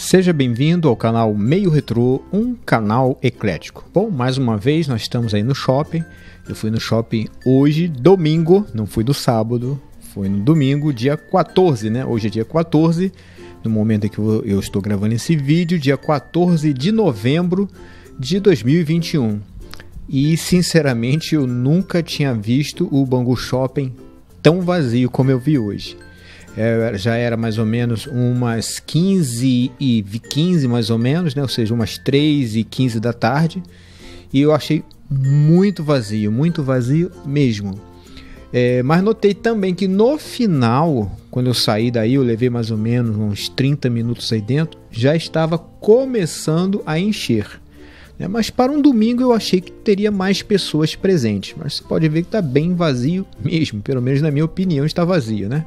Seja bem-vindo ao canal Meio Retrô, um canal eclético. Bom, mais uma vez nós estamos aí no shopping. Eu fui no shopping hoje, domingo, não fui do sábado, foi no domingo, dia 14, né? Hoje é dia 14, no momento em que eu estou gravando esse vídeo, dia 14 de novembro de 2021. E, sinceramente, eu nunca tinha visto o Bangu Shopping tão vazio como eu vi hoje. Já era mais ou menos umas 15h15 mais ou menos, né? Ou seja, umas 3h15 da tarde, e eu achei muito vazio mesmo. Mas notei também que no final, quando eu saí daí, eu levei mais ou menos uns 30 minutos aí dentro, já estava começando a encher. Mas para um domingo eu achei que teria mais pessoas presentes, mas você pode ver que está bem vazio mesmo, pelo menos na minha opinião está vazio, né?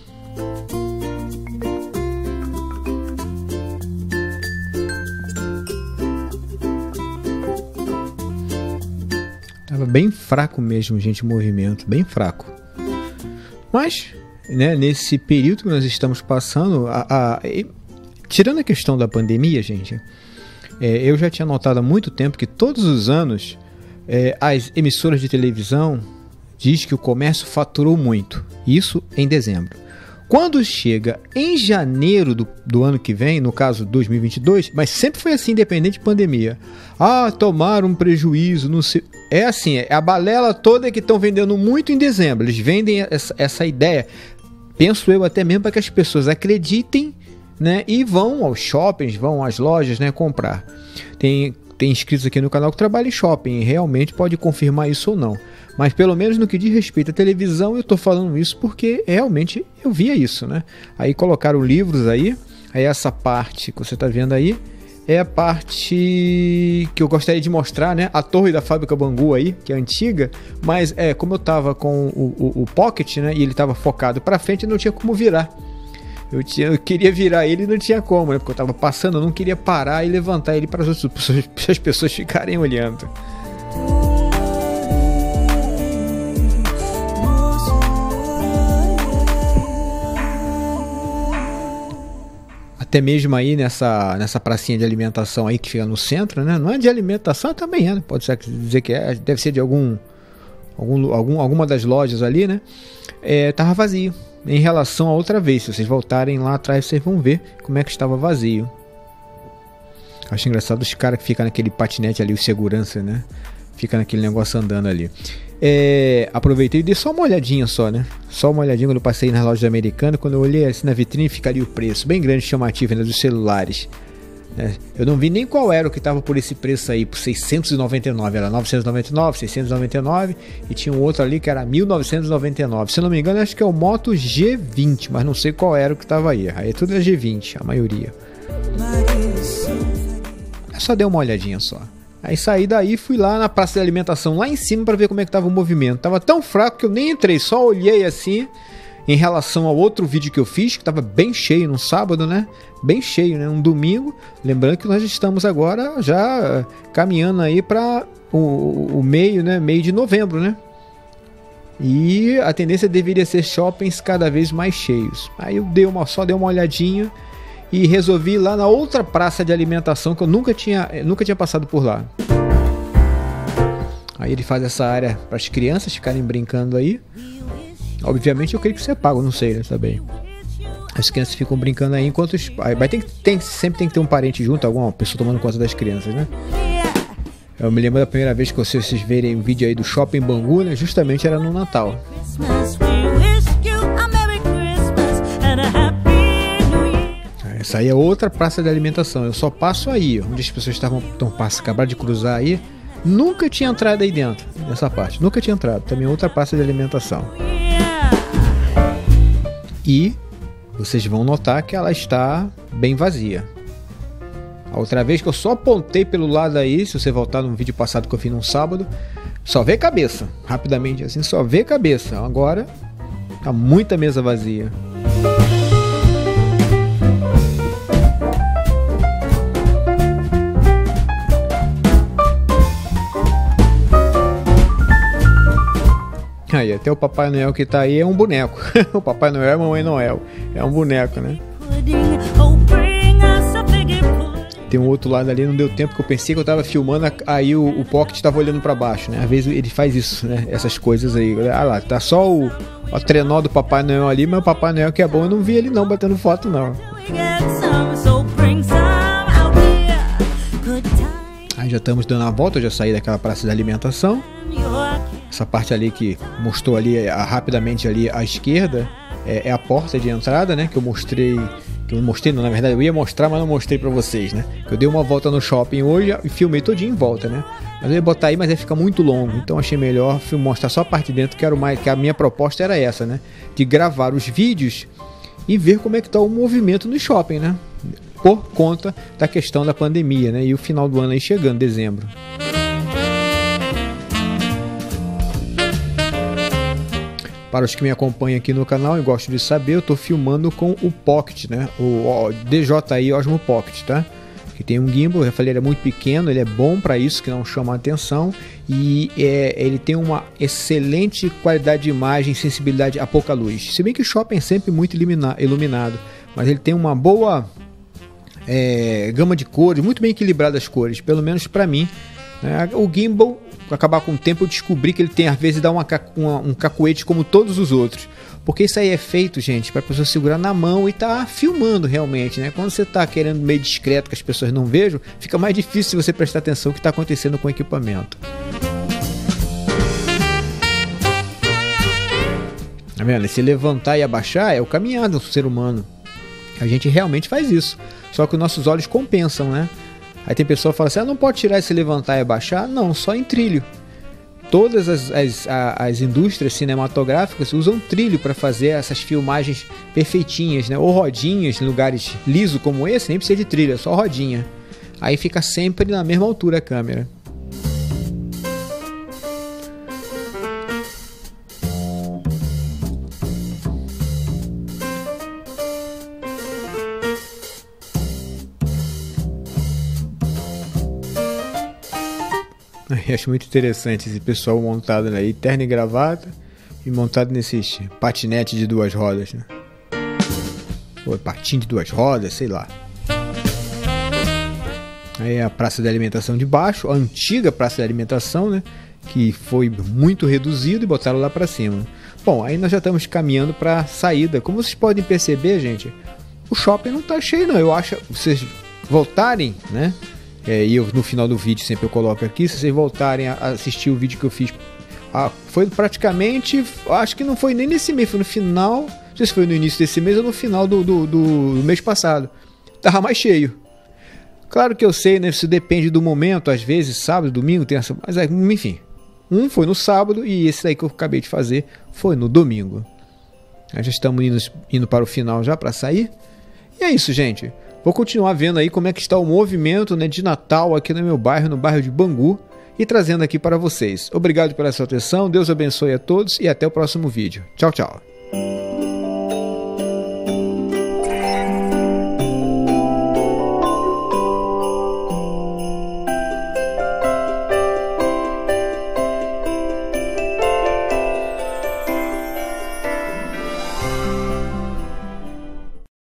Tava bem fraco mesmo, gente, o movimento, bem fraco. Mas, né, nesse período que nós estamos passando, tirando a questão da pandemia, gente, eu já tinha notado há muito tempo que todos os anos as emissoras de televisão diz que o comércio faturou muito, isso em dezembro. Quando chega em janeiro do ano que vem, no caso 2022, mas sempre foi assim, independente de pandemia. Tomaram um prejuízo, não sei. É assim, a balela toda é que estão vendendo muito em dezembro. Eles vendem essa ideia, penso eu até mesmo para que as pessoas acreditem, né, e vão aos shoppings, vão às lojas, né, comprar. Tem inscritos aqui no canal que trabalham em shopping e realmente pode confirmar isso ou não. Mas pelo menos no que diz respeito à televisão, eu estou falando isso porque realmente eu via isso, né? Aí colocaram livros aí essa parte que você está vendo aí é a parte que eu gostaria de mostrar, né? A torre da fábrica Bangu aí, que é antiga, mas como eu estava com o Pocket, né? E ele estava focado para frente, não tinha como virar. Eu queria virar ele e não tinha como, né? Porque eu estava passando, eu não queria parar e levantar ele para as pessoas ficarem olhando. Até mesmo aí nessa pracinha de alimentação aí que fica no centro, né? Não é de alimentação, também é, né? Pode ser dizer que deve ser de alguma das lojas ali, né? Tava vazio. Em relação a outra vez, se vocês voltarem lá atrás, vocês vão ver como é que estava vazio. Acho engraçado os caras que ficam naquele patinete ali, o segurança, né? Fica naquele negócio andando ali. Aproveitei e dei só uma olhadinha só, né? Só uma olhadinha quando eu passei nas lojas americanas. Quando eu olhei assim na vitrine, fica ali o preço bem grande, chamativo, né, dos celulares, né? Eu não vi nem qual era o que estava por esse preço aí, por 699. Era 999, 699 e tinha um outro ali que era 1999. Se eu não me engano, acho que é o Moto G20, mas não sei qual era o que estava aí. Aí tudo é G20, a maioria. Eu só dei uma olhadinha só. Aí saí daí, fui lá na praça de alimentação, lá em cima, para ver como é que tava o movimento. Tava tão fraco que eu nem entrei, só olhei assim, em relação ao outro vídeo que eu fiz, que tava bem cheio no sábado, né? Bem cheio, né? Um domingo. Lembrando que nós estamos agora já caminhando aí para o meio, né? Meio de novembro, né? E a tendência deveria ser shoppings cada vez mais cheios. Aí eu só dei uma olhadinha e resolvi ir lá na outra praça de alimentação que eu nunca tinha passado por lá. Aí ele faz essa área para as crianças ficarem brincando aí. Obviamente eu creio que você é pago, não sei, né, também. As crianças ficam brincando aí enquanto sempre tem que ter um parente junto, alguma pessoa tomando conta das crianças, né? Eu me lembro da primeira vez que vocês verem o vídeo aí do Shopping Bangu, né? Justamente era no Natal. Essa aí é outra praça de alimentação. Eu só passo aí, onde as pessoas acabaram de cruzar aí. Nunca tinha entrado aí dentro, nessa parte. Nunca tinha entrado. Também é outra praça de alimentação. E vocês vão notar que ela está bem vazia. A outra vez que eu só apontei pelo lado aí, se você voltar no vídeo passado que eu fiz num sábado, só vê cabeça. Rapidamente assim, só vê cabeça. Agora, tá muita mesa vazia. Aí, até o Papai Noel que tá aí é um boneco. O Papai Noel é a Mamãe Noel. É um boneco, né? Tem um outro lado ali, não deu tempo, que eu pensei que eu tava filmando, aí o Pocket tava olhando pra baixo, né? Às vezes ele faz isso, né? Essas coisas aí. Ah lá, tá só o trenó do Papai Noel ali, mas o Papai Noel que é bom, eu não vi ele não batendo foto não. Aí já estamos dando a volta, eu já saí daquela praça de alimentação. Essa parte ali que mostrou ali rapidamente ali à esquerda é a porta de entrada, né? Que eu mostrei, na verdade eu ia mostrar, mas não mostrei pra vocês, né? Eu dei uma volta no shopping hoje e filmei todinho em volta, né? Mas eu ia botar aí, mas ia ficar muito longo, então achei melhor mostrar só a parte de dentro, que a minha proposta era essa, né? De gravar os vídeos e ver como é que tá o movimento no shopping, né? Por conta da questão da pandemia, né? E o final do ano aí chegando, dezembro. Para os que me acompanham aqui no canal e gostam de saber, eu estou filmando com o Pocket, né? O DJI Osmo Pocket, tá? Que tem um gimbal, eu já falei, ele é muito pequeno, ele é bom para isso, que não chama a atenção. E ele tem uma excelente qualidade de imagem, sensibilidade a pouca luz. Se bem que o shopping é sempre muito iluminado, mas ele tem uma boa gama de cores, muito bem equilibradas as cores, pelo menos para mim. O gimbal, para acabar com o tempo, eu descobri que ele tem, às vezes, dá um cacuete como todos os outros. Porque isso aí é feito, gente, para a pessoa segurar na mão e tá filmando realmente, né? Quando você tá querendo meio discreto que as pessoas não vejam, fica mais difícil você prestar atenção no que está acontecendo com o equipamento. Tá vendo? Se levantar e abaixar é o caminhar do ser humano. A gente realmente faz isso. Só que os nossos olhos compensam, né? Aí tem pessoa que fala assim, não pode tirar esse levantar e abaixar? Não, só em trilho. Todas as indústrias cinematográficas usam trilho para fazer essas filmagens perfeitinhas, né? Ou rodinhas em lugares lisos como esse, nem precisa de trilho, é só rodinha. Aí fica sempre na mesma altura a câmera. Eu acho muito interessante esse pessoal montado aí, terno e gravata, e montado nesses patinetes de 2 rodas, né? Ou patinho de 2 rodas, sei lá. Aí a praça de alimentação de baixo, a antiga praça de alimentação, né? Que foi muito reduzido e botaram lá para cima. Bom, aí nós já estamos caminhando para a saída. Como vocês podem perceber, gente, o shopping não tá cheio não. Eu acho que vocês voltarem, né? E eu, no final do vídeo sempre eu coloco aqui, se vocês voltarem a assistir o vídeo que eu fiz, foi praticamente, acho que não foi nem nesse mês, foi no final, não sei se foi no início desse mês ou no final do mês passado, tava mais cheio. Claro que eu sei, né, isso depende do momento, às vezes sábado, domingo tem essa, mas enfim, um foi no sábado e esse aí que eu acabei de fazer foi no domingo. Aí já estamos indo para o final já para sair, e é isso, gente. Vou continuar vendo aí como é que está o movimento, né, de Natal aqui no meu bairro, no bairro de Bangu, e trazendo aqui para vocês. Obrigado pela sua atenção, Deus abençoe a todos e até o próximo vídeo. Tchau, tchau.